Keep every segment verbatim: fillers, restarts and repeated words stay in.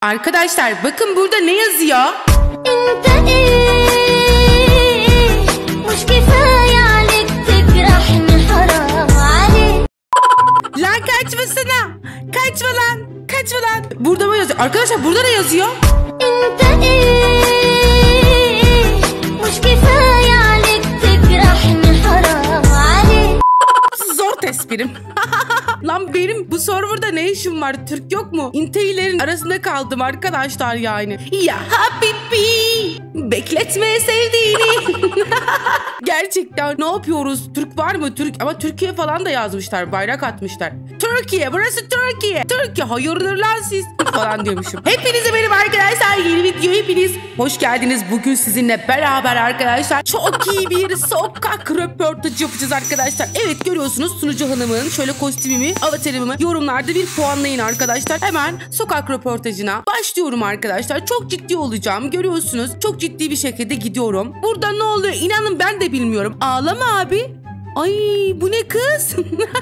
Arkadaşlar bakın burada ne yazıyor? Lan kaçmasana. Kaçma lan. Kaçma lan. Burada mı yazıyor? Arkadaşlar burada ne yazıyor? Zor tespirim. Lan benim bu serverda ne işim var? Türk yok mu? İnteylerin arasında kaldım arkadaşlar yani. Ya habibi, bekletme sevdiğini. Gerçekten ne yapıyoruz? Türk var mı? Türk ama Türkiye falan da yazmışlar. Bayrak atmışlar. Türkiye, burası Türkiye. Türkiye, hayırdır lan siz falan diyormuşum. Hepinize merhaba arkadaşlar. Yeni video hepiniz hoş geldiniz. Bugün sizinle beraber arkadaşlar çok iyi bir sokak röportajı yapacağız arkadaşlar. Evet görüyorsunuz sunucu hanımın şöyle kostümümü, avatarımı yorumlarda bir puanlayın arkadaşlar. Hemen sokak röportajına başlıyorum arkadaşlar. Çok ciddi olacağım. Görüyorsunuz çok ciddi bir şekilde gidiyorum. Burada ne oluyor? İnanın ben de bilmiyorum. Ağlama abi. Ay bu ne kız?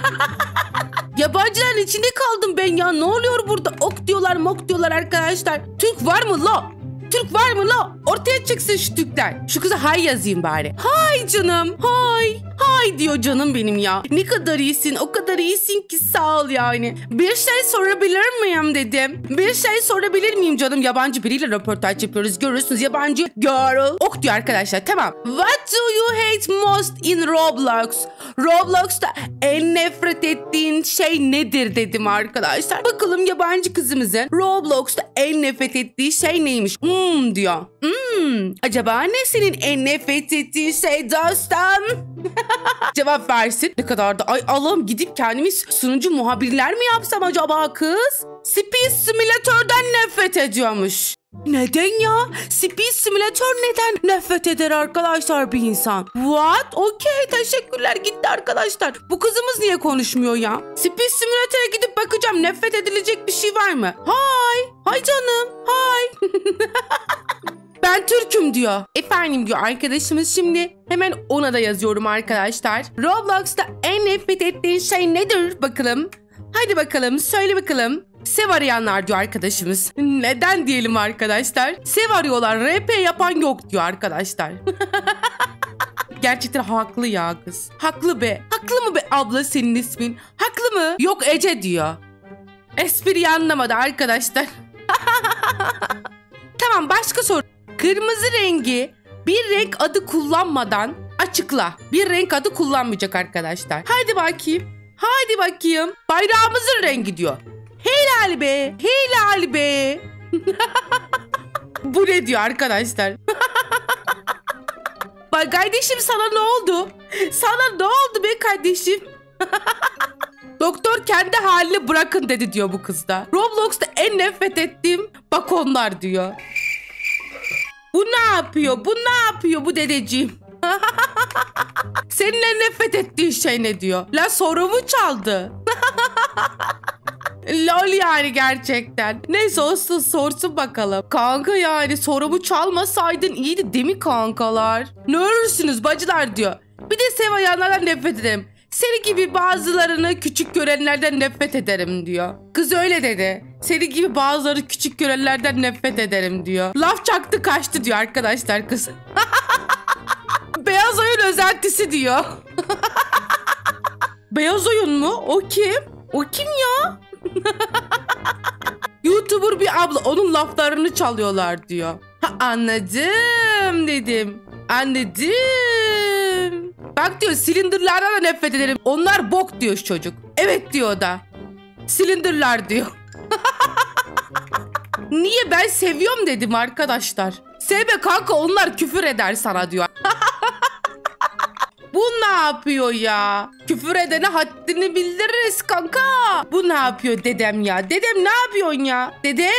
Yabancıların içinde kaldım ben ya. Ne oluyor burada? Ok diyorlar, mok diyorlar arkadaşlar. Türk var mı la? Türk var mı la? Ortaya çıksın şu Türkler. Şu kıza hay yazayım bari. Hay canım. Hay. Hay diyor canım benim ya. Ne kadar iyisin. O kadar iyisin ki sağ ol yani. Bir şey sorabilir miyim dedim. Bir şey sorabilir miyim canım? Yabancı biriyle röportaj yapıyoruz. Görüyorsunuz yabancı girl. Ok diyor arkadaşlar. Tamam. What do you hate most in Roblox? Roblox'ta en nefret ettiğin şey nedir dedim arkadaşlar. Bakalım yabancı kızımızın Roblox'ta en nefret ettiği şey neymiş? Hmm diyor. Hmm. Acaba ne senin en nefret ettiğin şey dostum? Cevap versin. Ne kadar da ay Allah'ım gidip kendimi sunucu muhabirler mi yapsam acaba kız? Speed Simulator'dan nefret ediyormuş. Neden ya? Speed Simulator neden nefret eder arkadaşlar bir insan? What? Okey teşekkürler gitti arkadaşlar. Bu kızımız niye konuşmuyor ya? Speed Simulator'a gidip bakacağım nefret edilecek bir şey var mı? Hay. Hay canım. Hay. Ben Türk'üm diyor. Efendim diyor arkadaşımız şimdi. Hemen ona da yazıyorum arkadaşlar. Roblox'ta en nefret ettiğin şey nedir bakalım? Hadi bakalım söyle bakalım. Sev arayanlar diyor arkadaşımız. Neden diyelim arkadaşlar? Sev arıyorlar. R P yapan yok diyor arkadaşlar. Gerçekten haklı ya kız. Haklı be. Haklı mı be abla senin ismin? Haklı mı? Yok Ece diyor. Espriyi anlamadı arkadaşlar. Tamam başka soru. Kırmızı rengi bir renk adı kullanmadan açıkla. Bir renk adı kullanmayacak arkadaşlar. Haydi bakayım. Haydi bakayım. Bayrağımızın rengi diyor. Helal be. Helal be. Bu ne diyor arkadaşlar? Bak kardeşim sana ne oldu? Sana ne oldu be kardeşim? Doktor kendi haline bırakın dedi diyor bu kızda. Roblox'ta en nefret ettiğim bakonlar diyor. Bu ne yapıyor? Bu ne yapıyor bu dedeciğim? Seninle nefret ettiğin şey ne diyor? La sorumu çaldı. Lol yani gerçekten. Neyse olsun sorsun bakalım. Kanka yani sorumu çalmasaydın iyiydi değil mi kankalar? Ne örürsünüz bacılar diyor. Bir de sevayanlardan nefret ederim. Seni gibi bazılarını küçük görenlerden nefret ederim diyor. Kız öyle dedi. Seni gibi bazıları küçük görenlerden nefret ederim diyor. Laf çaktı kaçtı diyor arkadaşlar kız. Beyaz oyun özentisi diyor. Beyaz oyun mu? O kim? O kim ya? YouTuber bir abla onun laflarını çalıyorlar diyor. Ha, anladım dedim. Anladım. Bak diyor silindirlerden de nefret ederim. Onlar bok diyor çocuk. Evet diyor o da. Silindirler diyor. Niye ben seviyorum dedim arkadaşlar. Sevme kanka onlar küfür eder sana diyor. Bu ne yapıyor ya? Küfür edene haddini bildiririz kanka. Bu ne yapıyor dedem ya? Dedem ne yapıyorsun ya? Dedem?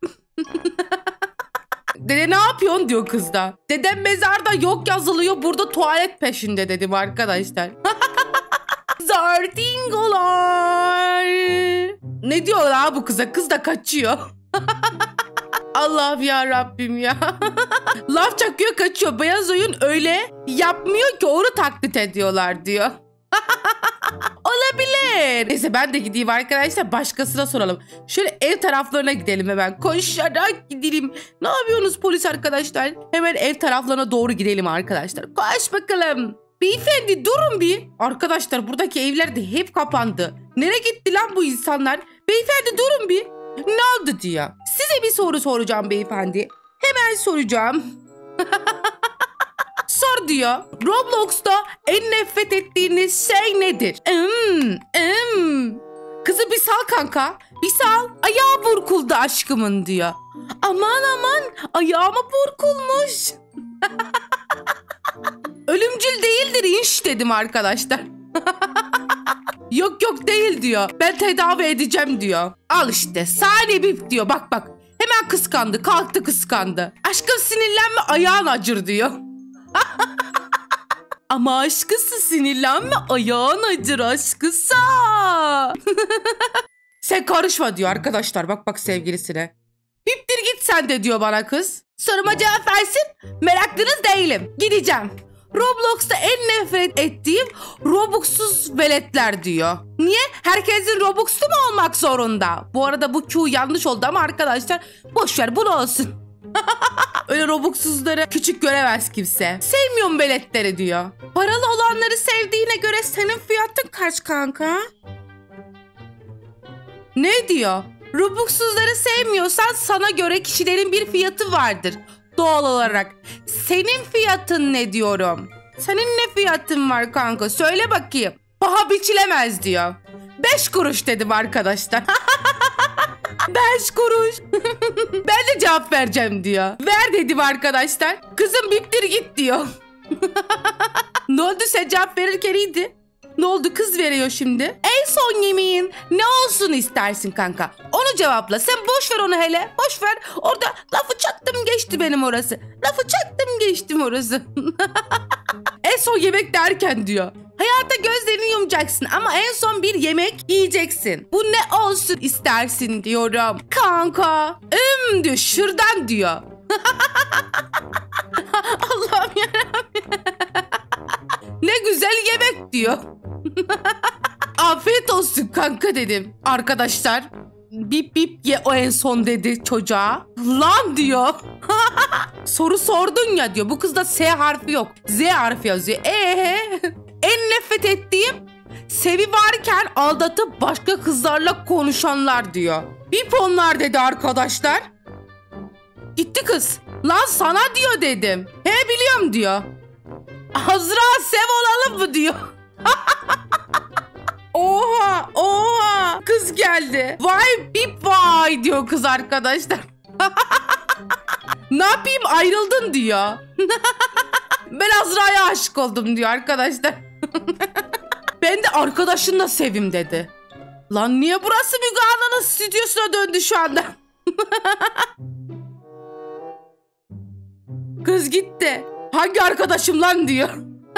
Dede ne yapıyorsun diyor kız da. Dedem mezarda yok yazılıyor burada tuvalet peşinde dedim arkadaşlar. Zardingolar. Ne diyor la bu kıza? Kız da kaçıyor. Allah'ım ya Rabbim ya. Laf çakıyor kaçıyor. Beyaz oyun öyle yapmıyor ki onu taklit ediyorlar diyor. Oğlum Olabilir. Neyse ben de gideyim arkadaşlar, başkasına soralım. Şöyle ev taraflarına gidelim hemen. Koşarak gidelim. Ne yapıyorsunuz polis arkadaşlar? Hemen ev taraflarına doğru gidelim arkadaşlar. Koş bakalım. Beyefendi durun bir. Arkadaşlar buradaki evler de hep kapandı. Nereye gitti lan bu insanlar? Beyefendi durun bir. Ne oldu diyor. Size bir soru soracağım beyefendi. Hemen soracağım. Sor diyor. Roblox'ta en nefret ettiğiniz şey nedir? Hmm, hmm. Kızı bir sal kanka. Bir sal. Ayağı burkuldu aşkımın diyor. Aman aman ayağıma burkulmuş. Ölümcül değildir inş dedim arkadaşlar. Yok yok değil diyor. Ben tedavi edeceğim diyor. Al işte saniye bip diyor. Bak bak. Hemen kıskandı. Kalktı kıskandı. Aşkım sinirlenme ayağın acır diyor. Ama aşkısı sinirlenme ayağın acır aşkısa. Sen karışma diyor arkadaşlar. Bak bak sevgilisine. Biptir git sen de diyor bana kız. Soruma cevap versin. Meraklınız değilim. Gideceğim. Roblox'ta en nefret ettiğim Robux'suz veletler diyor. Niye? Herkesin Robux'lu mu olmak zorunda? Bu arada bu Q yanlış oldu ama arkadaşlar boşver bunu olsun. Öyle Robux'suzları küçük göremez kimse. Sevmiyorum veletleri diyor. Paralı olanları sevdiğine göre senin fiyatın kaç kanka? Ne diyor? Robux'suzları sevmiyorsan sana göre kişilerin bir fiyatı vardır. Doğal olarak. Senin fiyatın ne diyorum? Senin ne fiyatın var kanka? Söyle bakayım. Paha biçilemez diyor. Beş kuruş dedim arkadaşlar. Beş kuruş. Ben de cevap vereceğim diyor. Ver dedim arkadaşlar. Kızım biptir git diyor. Ne oldu sen cevap verirken iyiydi. Ne oldu kız veriyor şimdi? En son yemeğin ne olsun istersin kanka? Onu cevapla. Sen boş ver onu hele. Boş ver. Orada lafı çaktım geçti benim orası. Lafı çaktım geçtim orası. En son yemek derken diyor. Hayata gözlerini yumacaksın ama en son bir yemek yiyeceksin. Bu ne olsun istersin diyorum. Kanka. Im diyor şırdan diyor. Allah'ım yarabbim. Ne güzel yemek diyor. Afiyet olsun kanka dedim. Arkadaşlar bip bip ye o en son dedi çocuğa. Lan diyor. Soru sordun ya diyor. Bu kızda S harfi yok. Z harfi yazıyor. Eee? En nefret ettiğim sevi varken aldatıp başka kızlarla konuşanlar diyor. Bip onlar dedi arkadaşlar. Gitti kız. Lan sana diyor dedim. He biliyorum diyor. Azra sev olalım mı diyor. Oha oha kız geldi. Vay bip vay diyor kız arkadaşlar. Ne yapayım ayrıldın diyor. Ben Azra'ya aşık oldum diyor arkadaşlar. Ben de arkadaşınla sevim dedi. Lan niye burası Müge Anlı'nın stüdyosuna döndü şu anda? Kız gitti. Hangi arkadaşım lan diyor.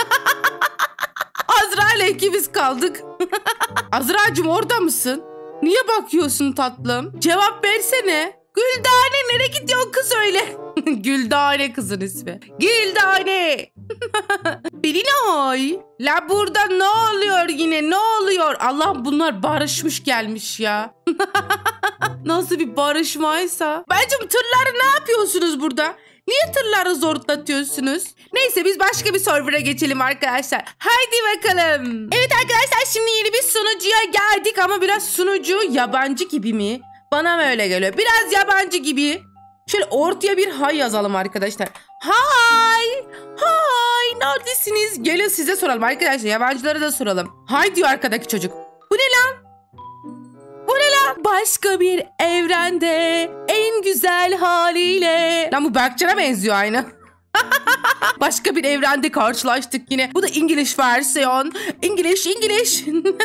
Azra ile ikimiz kaldık. Azra'cığım orada mısın? Niye bakıyorsun tatlım? Cevap versene. Güldane nereye gidiyor kız öyle? Güldane kızın ismi. Güldane. Bilinoy. La burada ne oluyor yine ne oluyor? Allah bunlar barışmış gelmiş ya. Nasıl bir barışmaysa. Bacım tırları ne yapıyorsunuz burada? Niye tırları zorlatıyorsunuz? Neyse biz başka bir server'a geçelim arkadaşlar. Haydi bakalım. Evet arkadaşlar şimdi yeni bir sunucuya geldik ama biraz sunucu yabancı gibi mi? Bana mı öyle geliyor? Biraz yabancı gibi. Şöyle ortaya bir hay yazalım arkadaşlar. Hay. Hay. Neredesiniz? Gelin size soralım arkadaşlar. Yabancılara da soralım. Hay diyor arkadaki çocuk. Bu ne lan? Bu ne lan? Başka bir evrende en güzel haliyle. Lan bu Berkcan'a benziyor aynı. Başka bir evrende karşılaştık yine. Bu da İngiliz versiyon. İngiliz, İngiliz.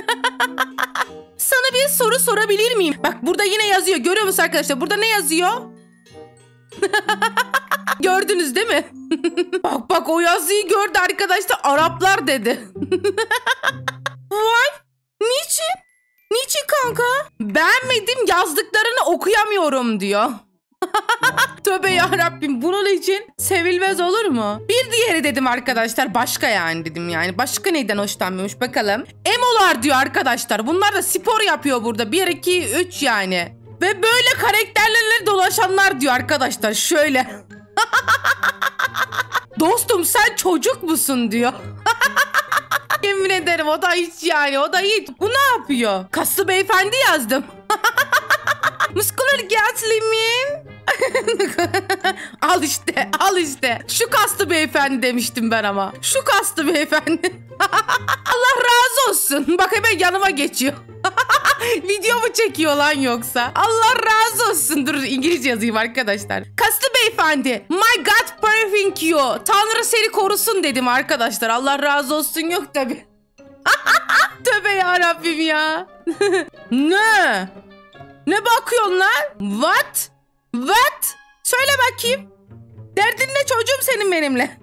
Sana bir soru sorabilir miyim? Bak burada yine yazıyor. Görüyor musun arkadaşlar? Burada ne yazıyor? Gördünüz değil mi? Bak bak o yazıyı gördü arkadaşlar. Araplar dedi. Vay. Niçin? Niçin kanka? Beğenmedim yazdıklarını okuyamıyorum diyor. Tövbe yarabbim, bunun için sevilmez olur mu? Bir diğeri dedim arkadaşlar, başka yani dedim yani. Başka neyden hoşlanmıyormuş bakalım. Emolar diyor arkadaşlar. Bunlar da spor yapıyor burada. bir, iki, üç yani. Ve böyle karakterlerle dolaşanlar diyor arkadaşlar. Şöyle. Dostum sen çocuk musun diyor. Yemin ederim o da hiç yani, o da hiç. Bu ne yapıyor? Kaslı beyefendi yazdım. Muscular Gatlimin. Al işte, al işte. Şu kaslı beyefendi demiştim ben ama. Şu kaslı beyefendi. Allah razı olsun. Bak hemen yanıma geçiyor. Video mu çekiyor lan yoksa? Allah razı olsun. Dur İngilizce yazayım arkadaşlar. Kaslı beyefendi. My God perfect you. Tanrı seni korusun dedim arkadaşlar. Allah razı olsun yok tabi. Tövbe yarabbim ya. Ne? Ne bakıyorsun lan? What? What? Söyle bakayım. Derdin ne çocuğum senin benimle?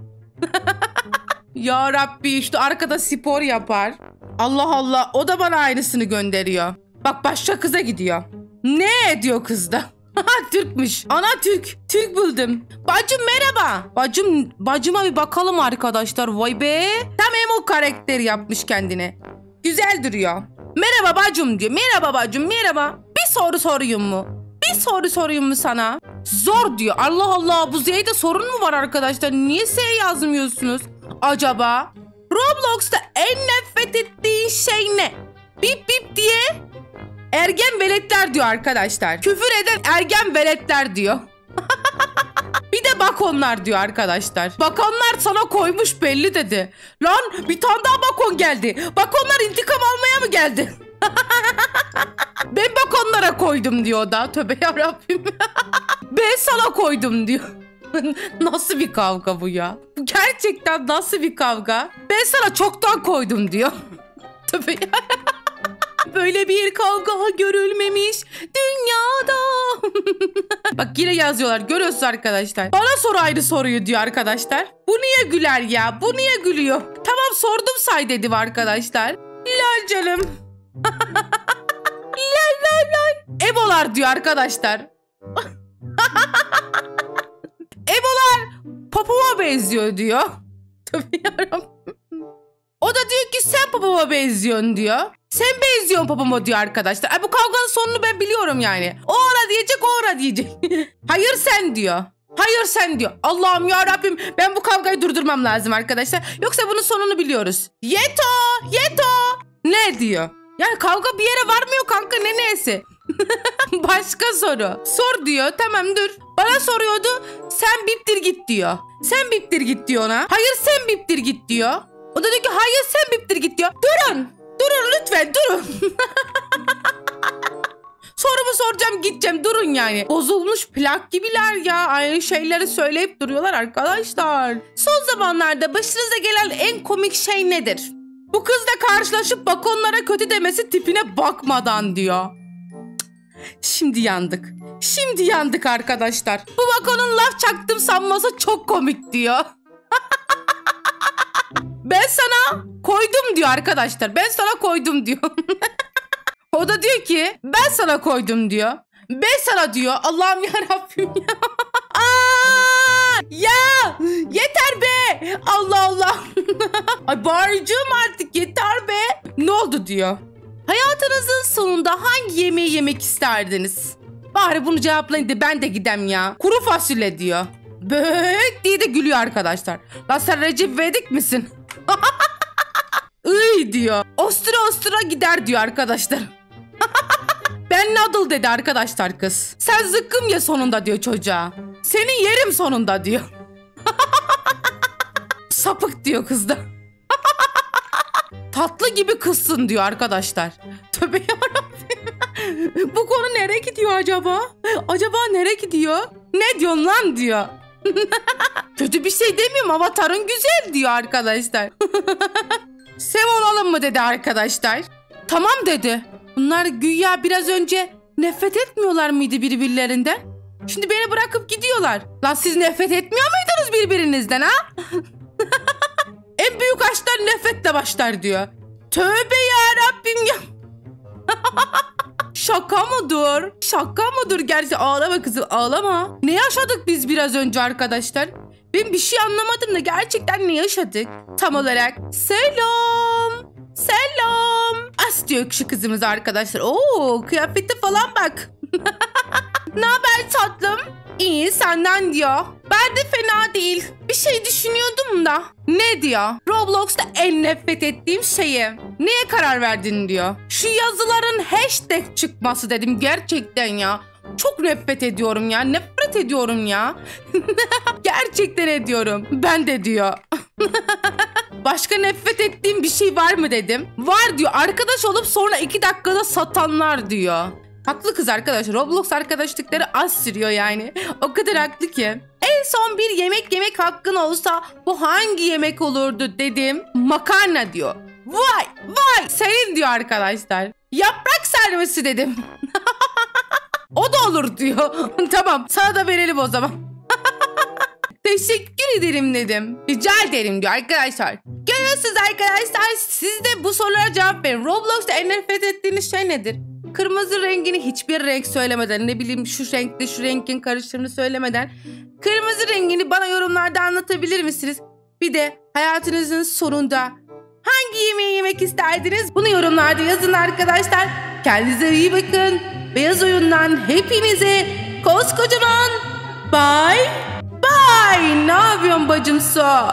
Ya Rabbi, işte arkada spor yapar. Allah Allah, o da bana aynısını gönderiyor. Bak başka kıza gidiyor. Ne diyor kız da? Türkmüş. Ana Türk. Türk buldum. Bacım merhaba. Bacım, bacıma bir bakalım arkadaşlar. Vay be. Tam emo karakteri yapmış kendine. Güzel duruyor. Merhaba bacım diyor. Merhaba bacım, merhaba. Bir soru sorayım mu? Bir soru sorayım mu sana? Zor diyor. Allah Allah, bu Z'de sorun mu var arkadaşlar? Niye S yazmıyorsunuz acaba? Roblox'ta en nefret ettiğin şey ne? Bip bip diye ergen veletler diyor arkadaşlar. Küfür eden ergen veletler diyor. Bir de bakonlar diyor arkadaşlar. Bakonlar sana koymuş belli dedi. Lan bir tane daha bakon geldi. Bakonlar intikam almaya mı geldi? Ben bakonlara koydum diyor o da. Tövbe yarabbim. Ben sana koydum diyor. Nasıl bir kavga bu ya? Gerçekten nasıl bir kavga? Ben sana çoktan koydum diyor. Tövbe yarabbim. Böyle bir kavga görülmemiş dünyada. Bak yine yazıyorlar, görüyorsunuz arkadaşlar. Bana sor aynı soruyu diyor arkadaşlar. Bu niye güler ya? Bu niye gülüyor? Tamam sordum say dedim arkadaşlar. Lal canım. Lal lal lal. Ebolar diyor arkadaşlar. Ebolar popoma benziyor diyor. Tabii yarabbim. O da diyor ki sen papama benziyorsun diyor. Sen benziyorsun papama diyor arkadaşlar. Ay, bu kavganın sonunu ben biliyorum yani. O ona diyecek, o ona diyecek. Hayır sen diyor. Hayır sen diyor. Allah'ım ya Rabbim, ben bu kavgayı durdurmam lazım arkadaşlar. Yoksa bunun sonunu biliyoruz. Yeto, yeto. Ne diyor? Yani kavga bir yere varmıyor kanka, ne neyse. Başka soru. Sor diyor. Tamam dur. Bana soruyordu. Sen biptir git diyor. Sen biptir git diyor ona. Hayır sen biptir git diyor. O da diyor ki hayır sen biptir git diyor. Durun. Durun lütfen durun. Sorumu soracağım gideceğim, durun yani. Bozulmuş plak gibiler ya. Aynı şeyleri söyleyip duruyorlar arkadaşlar. Son zamanlarda başınıza gelen en komik şey nedir? Bu kızla karşılaşıp bakonlara kötü demesi tipine bakmadan diyor. Şimdi yandık. Şimdi yandık arkadaşlar. Bu bakonun laf çaktım sanması çok komik diyor. Ben sana koydum diyor arkadaşlar. Ben sana koydum diyor. O da diyor ki ben sana koydum diyor. Ben sana diyor. Allah'ım yarabbim ya. Aa, ya yeter be. Allah Allah. Ay bağıracağım artık, yeter be. Ne oldu diyor. Hayatınızın sonunda hangi yemeği yemek isterdiniz? Bari bunu cevaplayın da ben de gidem ya. Kuru fasulye diyor. Böğük diye de gülüyor arkadaşlar. Lan sen Recep İvedik misin? Iy diyor. Ostura ostura gider diyor arkadaşlar. Ben noodle dedi arkadaşlar kız. Sen zıkkım ye sonunda diyor çocuğa. Seni yerim sonunda diyor. Sapık diyor kız da. Tatlı gibi kızsın diyor arkadaşlar. Tövbe yarabbim. Bu konu nereye gidiyor acaba? Acaba nereye gidiyor? Ne diyorsun lan diyor. Kötü bir şey demiyorum, avatarın güzel diyor arkadaşlar. Sev olalım mı dedi arkadaşlar. Tamam dedi. Bunlar güya biraz önce nefret etmiyorlar mıydı birbirlerinden? Şimdi beni bırakıp gidiyorlar. Lan siz nefret etmiyor muydunuz birbirinizden ha? En büyük aşklar nefretle başlar diyor. Tövbe ya Rabbim ya. şaka mıdır? Şaka mıdır? Gerçi ağlama kızım, ağlama. Ne yaşadık biz biraz önce arkadaşlar? Ben bir şey anlamadım da gerçekten ne yaşadık tam olarak? Selam. Selam. As diyor şu kızımız arkadaşlar. Oo, kıyafeti falan bak. Ne haber tatlım? İyi, senden diyor. Ben de fena değil. Bir şey düşünüyordum da. Ne diyor? Roblox'ta en nefret ettiğim şeyi. Neye karar verdin diyor. Şu yazıların hashtag çıkması dedim gerçekten ya. Çok nefret ediyorum ya. Nefret ediyorum ya. Gerçekten ediyorum. Ben de diyor. Başka nefret ettiğim bir şey var mı dedim. Var diyor. Arkadaş olup sonra iki dakikada satanlar diyor. Haklı kız arkadaş. Roblox arkadaşlıkları az sürüyor yani. O kadar haklı ki. En son bir yemek yemek hakkın olsa bu hangi yemek olurdu dedim. Makarna diyor. Vay vay senin diyor arkadaşlar. Yaprak sarması dedim. O da olur diyor. Tamam, sana da verelim o zaman. Teşekkür ederim dedim. Rica ederim diyor arkadaşlar. Görüyorsunuz arkadaşlar, siz de bu sorulara cevap verin. Roblox'ta en nefret ettiğiniz şey nedir? Kırmızı rengini hiçbir renk söylemeden, ne bileyim şu renkle şu renkin karışımını söylemeden kırmızı rengini bana yorumlarda anlatabilir misiniz? Bir de hayatınızın sonunda hangi yemeği yemek isterdiniz? Bunu yorumlarda yazın arkadaşlar. Kendinize iyi bakın. Beyaz Oyun'dan hepinize koskocaman bye bye. Ne yapıyorsun bacımsı?